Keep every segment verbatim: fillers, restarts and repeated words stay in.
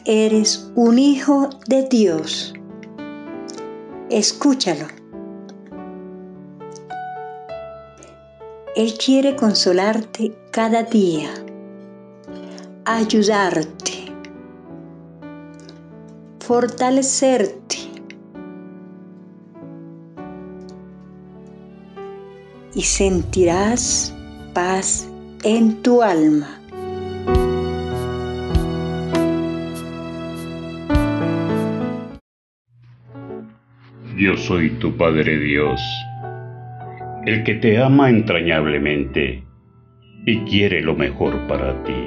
eres un hijo de Dios. Escúchalo. Él quiere consolarte cada día, ayudarte, fortalecerte y sentirás paz en tu alma. Yo soy tu Padre Dios, el que te ama entrañablemente y quiere lo mejor para ti.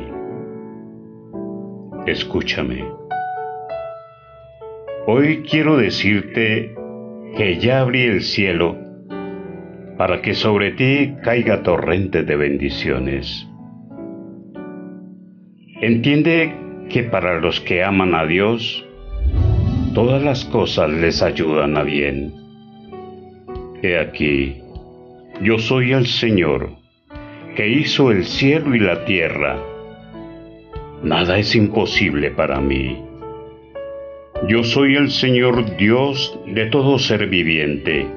Escúchame. Hoy quiero decirte que ya abrí el cielo para que sobre ti caiga torrente de bendiciones. Entiende que para los que aman a Dios, todas las cosas les ayudan a bien. He aquí, yo soy el Señor, que hizo el cielo y la tierra. Nada es imposible para mí. Yo soy el Señor Dios de todo ser viviente.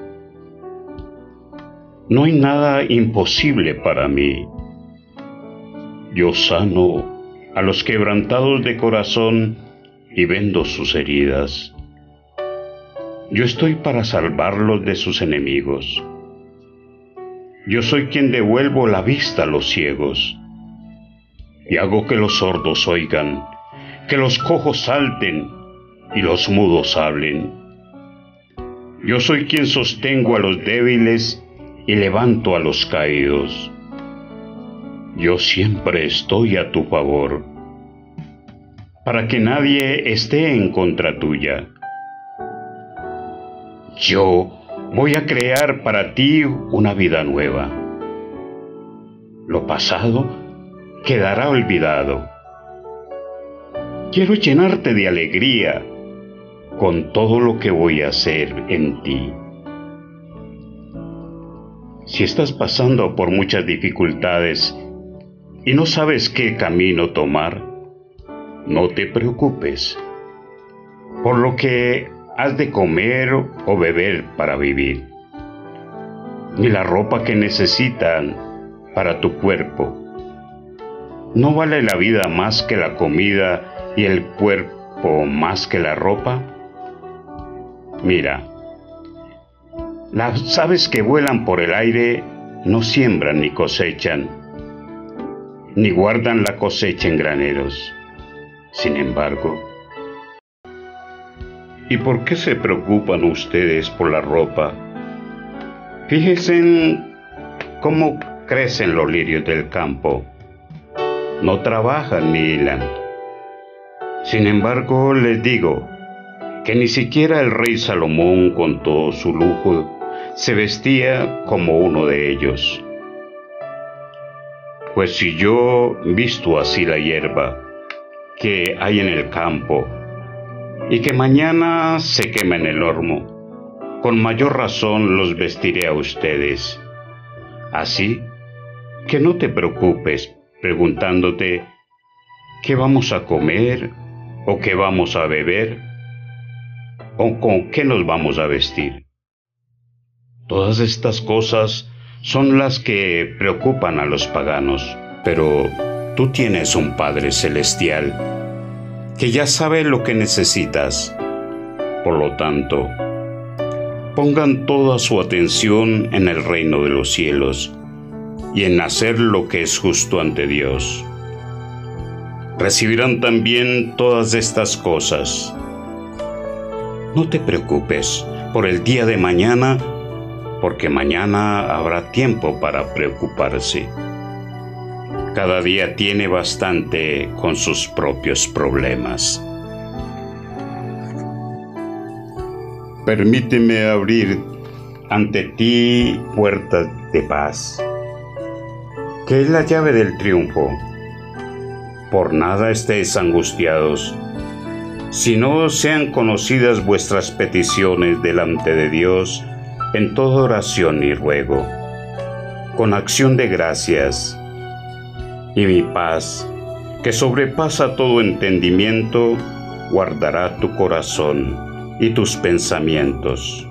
No hay nada imposible para mí. Yo sano a los quebrantados de corazón y vendo sus heridas. Yo estoy para salvarlos de sus enemigos. Yo soy quien devuelvo la vista a los ciegos y hago que los sordos oigan, que los cojos salten y los mudos hablen. Yo soy quien sostengo a los débiles y levanto a los caídos. Yo siempre estoy a tu favor, para que nadie esté en contra tuya. Yo voy a crear para ti una vida nueva. Lo pasado quedará olvidado. Quiero llenarte de alegría con todo lo que voy a hacer en ti. Si estás pasando por muchas dificultades y no sabes qué camino tomar, no te preocupes por lo que has de comer o beber para vivir, ni la ropa que necesitan para tu cuerpo. ¿No vale la vida más que la comida y el cuerpo más que la ropa? Mira, las aves que vuelan por el aire no siembran ni cosechan, ni guardan la cosecha en graneros. Sin embargo, ¿y por qué se preocupan ustedes por la ropa? Fíjense en cómo crecen los lirios del campo. No trabajan ni hilan. Sin embargo, les digo que ni siquiera el rey Salomón, con todo su lujo, se vestía como uno de ellos. Pues si yo visto así la hierba que hay en el campo, y que mañana se quema en el horno, con mayor razón los vestiré a ustedes. Así que no te preocupes preguntándote qué vamos a comer, o qué vamos a beber, o con qué nos vamos a vestir. Todas estas cosas son las que preocupan a los paganos, pero tú tienes un Padre Celestial que ya sabe lo que necesitas. Por lo tanto, pongan toda su atención en el reino de los cielos y en hacer lo que es justo ante Dios. Recibirán también todas estas cosas. No te preocupes por el día de mañana, porque mañana habrá tiempo para preocuparse. Cada día tiene bastante con sus propios problemas. Permíteme abrir ante ti puertas de paz, que es la llave del triunfo. Por nada estéis angustiados, sino sean conocidas vuestras peticiones delante de Dios en toda oración y ruego, con acción de gracias. Y mi paz, que sobrepasa todo entendimiento, guardará tu corazón y tus pensamientos.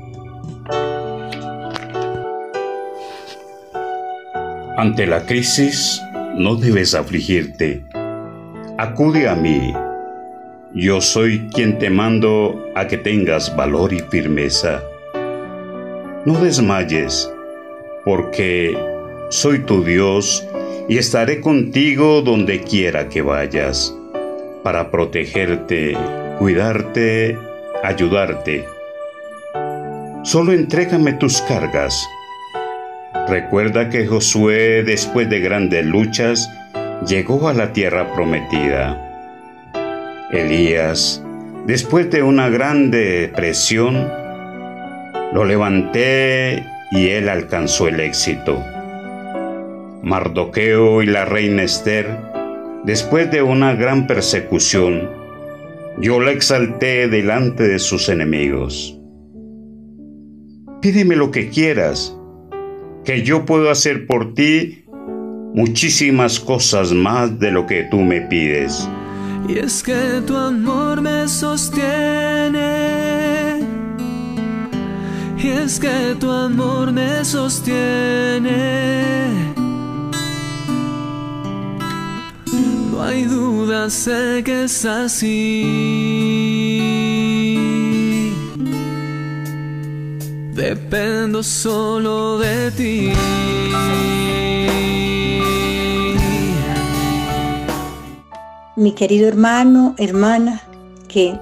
Ante la crisis, no debes afligirte. Acude a mí. Yo soy quien te mando a que tengas valor y firmeza. No desmayes, porque soy tu Dios y estaré contigo donde quiera que vayas, para protegerte, cuidarte, ayudarte. Solo entrégame tus cargas. Recuerda que Josué, después de grandes luchas, llegó a la tierra prometida. Elías, después de una grande presión, lo levanté y él alcanzó el éxito. Mardoqueo y la reina Esther, después de una gran persecución, yo la exalté delante de sus enemigos. Pídeme lo que quieras, que yo puedo hacer por ti muchísimas cosas más de lo que tú me pides. Y es que tu amor me sostiene, y es que tu amor me sostiene. No hay duda, sé que es así. Dependo solo de ti. Mi querido hermano, hermana, que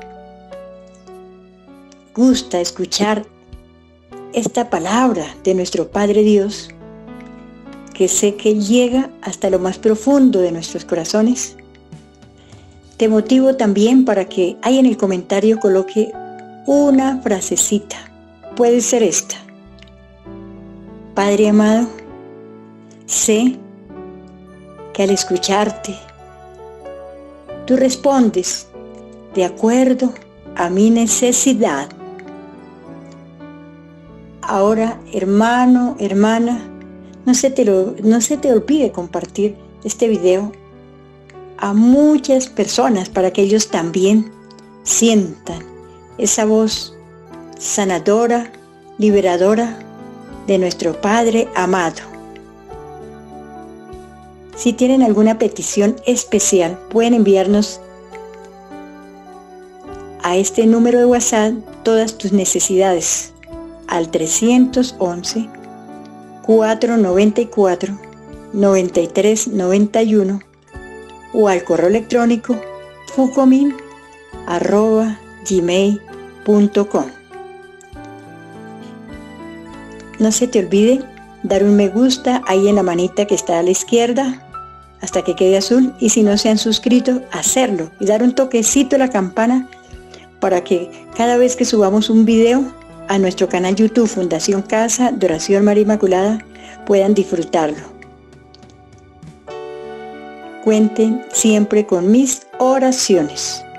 gusta escuchar esta palabra de nuestro Padre Dios, que sé que llega hasta lo más profundo de nuestros corazones, te motivo también para que ahí en el comentario coloque una frasecita. Puede ser esta: Padre amado, sé que al escucharte, tú respondes de acuerdo a mi necesidad. Ahora, hermano, hermana, no se te, lo, no se te olvide compartir este video a muchas personas para que ellos también sientan esa voz sanadora, liberadora de nuestro Padre amado. Si tienen alguna petición especial, pueden enviarnos a este número de WhatsApp todas tus necesidades al trescientos once, cuatrocientos noventa y cuatro, noventa y tres noventa y uno o al correo electrónico fucomin arroba gmail punto com. No se te olvide dar un me gusta ahí en la manita que está a la izquierda hasta que quede azul, y si no se han suscrito, hacerlo y dar un toquecito a la campana para que cada vez que subamos un video a nuestro canal YouTube Fundación Casa de Oración María Inmaculada puedan disfrutarlo. Cuenten siempre con mis oraciones.